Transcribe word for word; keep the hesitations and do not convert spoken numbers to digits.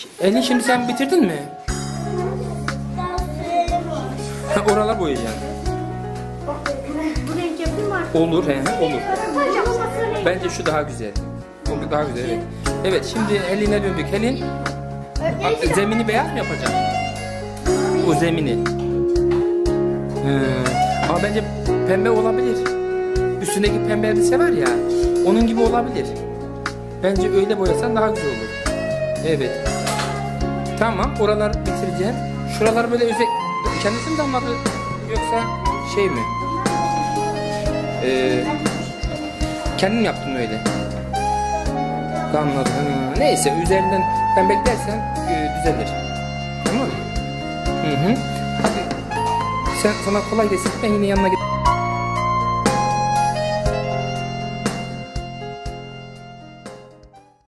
Elin şimdi sen bitirdin mi? Ha, oralar boyayacaksın. Bu renk yapayım mı? Olur, he, he, olur. Bence şu daha güzel. Bu daha güzel, evet. Evet, şimdi Helin'e döndük. Helin, zemini beyaz mı yapacak? O zemini. Hmm. Ama bence pembe olabilir. Üstündeki pembe elbise var ya, onun gibi olabilir. Bence öyle boyasan daha güzel olur. Evet. Tamam, oralar bitireceğim. Şuralar böyle özel... Kendisi mi damladı yoksa şey mi? Ee, kendim yaptım öyle. Damladı. Hmm. Neyse, üzerinden ben beklersen e, düzelir. Tamam mı? Hı hı. Hadi. Sen, sana kolay gelsin. Ben yine yanına gideyim.